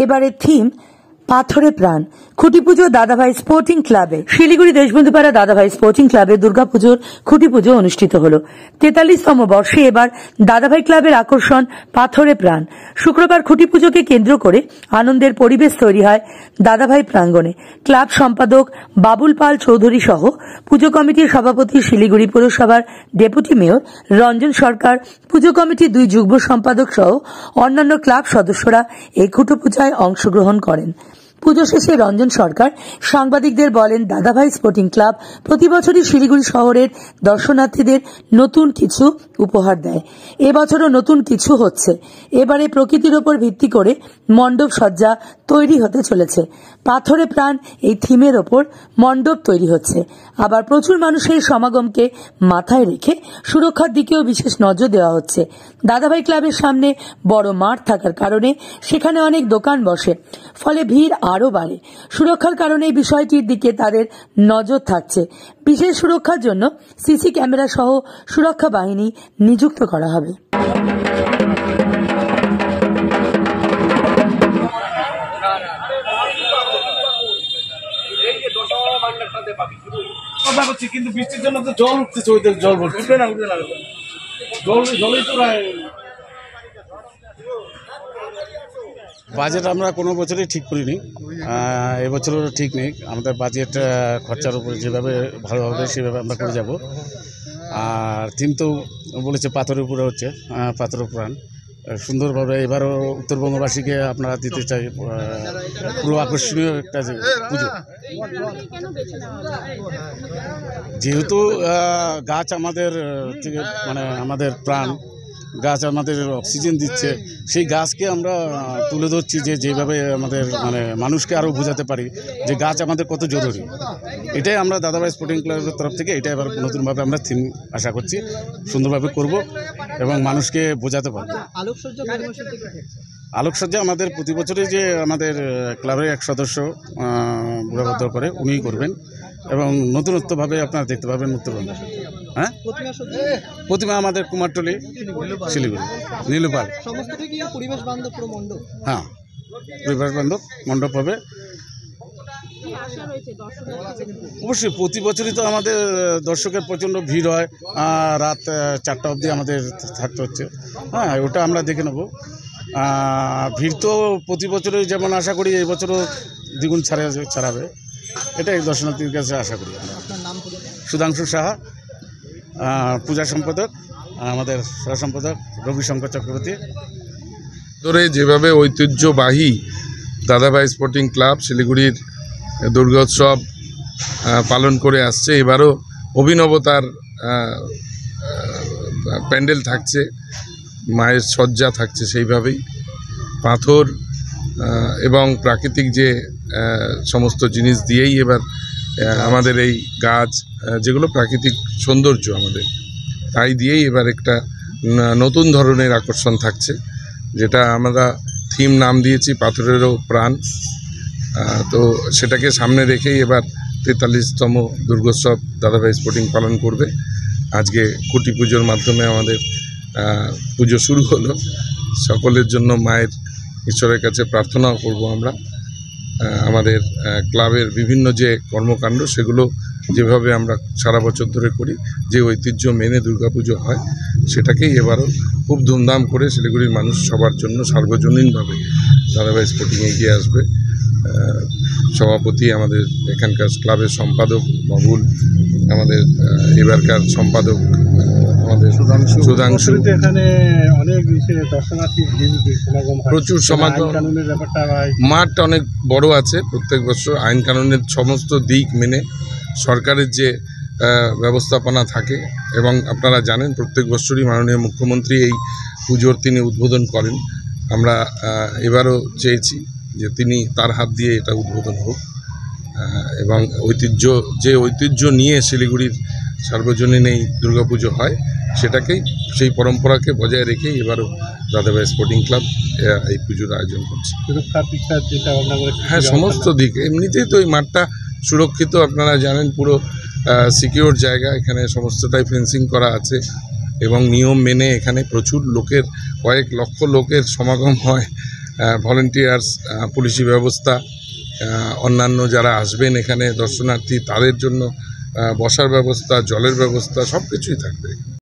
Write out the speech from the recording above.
এবারের থিম পাথরে প্রাণ। খুঁটি পুজো দাদাভাই স্পোর্টিং ক্লাবে। শিলিগুড়ি দেশবন্ধুপাড়া দাদাভাই স্পোর্টিং ক্লাবে দুর্গাপুজোর খুঁটি পুজো অনুষ্ঠিত হল। 43তম বর্ষে এবার দাদাভাই ক্লাবের আকর্ষণ পাথরে প্রাণ। শুক্রবার খুঁটি পুজোকে কেন্দ্র করে আনন্দের পরিবেশ তৈরি হয় দাদাভাই প্রাঙ্গণে। ক্লাব সম্পাদক বাবুল পাল চৌধুরী সহ পুজো কমিটির সভাপতি শিলিগুড়ি পৌরসভার ডেপুটি মেয়র রঞ্জন সরকার, পুজো কমিটির 2 যুগ্ম সম্পাদক সহ অন্যান্য ক্লাব সদস্যরা এই খুঁটি পূজায় অংশগ্রহণ করেন। পুজো শেষে রঞ্জন সরকার সাংবাদিকদের বলেন, দাদাভাই স্পোর্টিং ক্লাব প্রতি বছরই শিলিগুড়ি শহরের দর্শনার্থীদের নতুন কিছু উপহার দেয়। এবছরও নতুন কিছু হচ্ছে। এবারে প্রকৃতির ওপর ভিত্তি করে মণ্ডপ সজ্জা তৈরি হতে চলেছে। পাথরে প্রাণ এই থিমের ওপর মণ্ডপ তৈরি হচ্ছে। আবার প্রচুর মানুষের সমাগমকে মাথায় রেখে সুরক্ষার দিকেও বিশেষ নজর দেওয়া হচ্ছে। দাদাভাই ক্লাবের সামনে বড় মাঠ থাকার কারণে সেখানে অনেক দোকান বসে, ফলে ভিড় আরও বাড়ে। সুরক্ষার কারণে এই বিষয়টির দিকে তাদের নজর থাকছে। বিশেষ সুরক্ষার জন্য সিসি ক্যামেরা সহ সুরক্ষা বাহিনী নিযুক্ত করা হবে। কিন্তু বৃষ্টির জন্য তো জল উঠতেছে, ওইদের জল উঠবে না, জলই তো বাজেট আমরা কোনো বছরই ঠিক করিনি, এবছরও ঠিক নেই। আমাদের বাজেট খরচার উপরে যেভাবে ভালো হবে সেভাবে আমরা করে যাব। আর থিম তো বলেছে পাথরের উপরে হচ্ছে, পাথর প্রাণ সুন্দরভাবে এবারও উত্তরবঙ্গবাসীকে আপনারা দিতে চাই পুরো আকর্ষণীয় একটা পুজো। যেহেতু গাছ আমাদের থেকে মানে আমাদের প্রাণ, গাছ আমাদের অক্সিজেন দিচ্ছে, সেই গাছকে আমরা তুলে ধরছি যেভাবে আমাদের মানে মানুষকে আরও বোঝাতে পারি যে গাছ আমাদের কত জরুরি। এটাই আমরা দাদাভাই স্পোর্টিং ক্লাবের তরফ থেকে এটা এবার নতুনভাবে আমরা থিম আশা করছি সুন্দরভাবে করব এবং মানুষকে বোঝাতে পারব। আলোকসজ্জা আমাদের প্রতি বছরই যে আমাদের ক্লাবের এক সদস্য বুড়াভদ্র করে উনিই করবেন এবং নতুনত্বভাবে আপনারা দেখতে পাবেন উত্তরবঙ্গ। হ্যাঁ, প্রতিমা আমাদের কুমারটুলি শিলিগুড়ি নীলুপাল। হ্যাঁ, পরিবেশ বান্ধব মণ্ডপ হবে। অবশ্যই প্রতি বছরই তো আমাদের দর্শকের প্রচণ্ড ভিড় হয়, রাত 4টা অবধি আমাদের থাকতে হচ্ছে। হ্যাঁ, ওটা আমরা দেখে নেব। ভিড় তো প্রতি বছরই যেমন আশা করি এই বছরও দ্বিগুণ ছাড়াবে, এটাই দর্শনার্থীর কাছে আশা করি। সুধাংশু সাহা, পূজা সম্পাদক, আমাদের সহ সম্পাদক রবিশঙ্কর চক্রবর্তী। ধরে যেভাবে ঐতিহ্যবাহী দাদাভাই স্পোর্টিং ক্লাব শিলিগুড়ির দুর্গোৎসব পালন করে আসছে, এবারও অভিনবতার প্যান্ডেল থাকছে, মায়ের সজ্জা থাকছে সেইভাবেই। পাথর এবং প্রাকৃতিক যে সমস্ত জিনিস দিয়েই এবার আমাদের এই গাছ যেগুলো প্রাকৃতিক সৌন্দর্য আমাদের, তাই দিয়েই এবার একটা নতুন ধরনের আকর্ষণ থাকছে, যেটা আমরা থিম নাম দিয়েছি পাথরেরও প্রাণ। তো সেটাকে সামনে রেখেই এবার 43তম দুর্গোৎসব দাদাভাই স্পোর্টিং পালন করবে। আজকে খুঁটি পুজোর মাধ্যমে আমাদের পুজো শুরু হলো। সকলের জন্য মায়ের ঈশ্বরের কাছে প্রার্থনা করব আমরা আমাদের ক্লাবের বিভিন্ন যে কর্মকাণ্ড সেগুলো যেভাবে আমরা সারা বছর ধরে করি, যে ঐতিহ্য মেনে দুর্গাপুজো হয়, সেটাকেই এবারও খুব ধুমধাম করে শিলিগুড়ির মানুষ সবার জন্য সার্বজনীনভাবে দাদাভাই স্পোর্টিং এগিয়ে আসবে। সভাপতি আমাদের এখানকার ক্লাবের সম্পাদক বাবুল, আমাদের এবারকার সম্পাদক আমাদের সুধাংশু। এখানে অনেক প্রচুর সমাগম, মাঠ অনেক বড় আছে। প্রত্যেক বছর আইন কানুনের সমস্ত দিক মেনে সরকারের যে ব্যবস্থাপনা থাকে, এবং আপনারা জানেন প্রত্যেক বছরই মাননীয় মুখ্যমন্ত্রী এই পুজোর তিনি উদ্বোধন করেন। আমরা এবারও চেয়েছি যে তিনি তার হাত দিয়ে এটা উদ্বোধন হোক এবং ঐতিহ্য নিয়ে শিলিগুড়ির সার্বজনীন এই দুর্গাপুজো হয়, সেটাকেই সেই পরম্পরাকে বজায় রেখেই এবারও দাদাভাই স্পোর্টিং ক্লাব এই পুজোর আয়োজন করছে। হ্যাঁ, সমস্ত দিক এমনিতেই তো এই মাঠটা সুরক্ষিত, আপনারা জানেন পুরো সিকিউর জায়গা, এখানে সমস্তটাই ফেন্সিং করা আছে এবং নিয়ম মেনে এখানে প্রচুর লোকের, কয়েক লক্ষ লোকের সমাগম হয় ভলেন্টিয়ার্স, পুলিশি ব্যবস্থা, অন্যান্য যারা আসবেন এখানে দর্শনার্থী তাদের জন্য বসার ব্যবস্থা, জলের ব্যবস্থা সব কিছুই থাকবে।